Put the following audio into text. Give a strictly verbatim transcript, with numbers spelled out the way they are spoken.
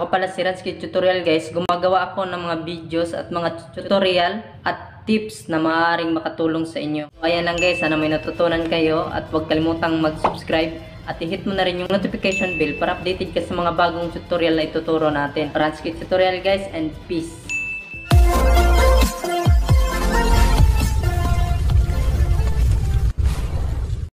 Ako pala si Ransky Tutorial guys. Gumagawa ako ng mga videos at mga tutorial at tips na maaaring makatulong sa inyo. So, ayan lang guys, sana may natutunan kayo at huwag kalimutang mag-subscribe at i-hit mo na rin yung notification bell para updated ka sa mga bagong tutorial na ituturo natin. Ransky Tutorial guys, and peace!